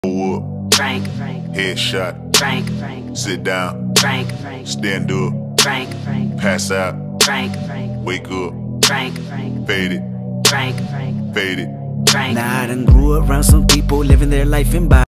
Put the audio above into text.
Up, Frank, headshot, Frank, sit down, Frank, stand up, Frank, pass out, Frank, wake up, Frank, fade it, Frank, fade it. Frank. Nah, I done grew around some people living their life in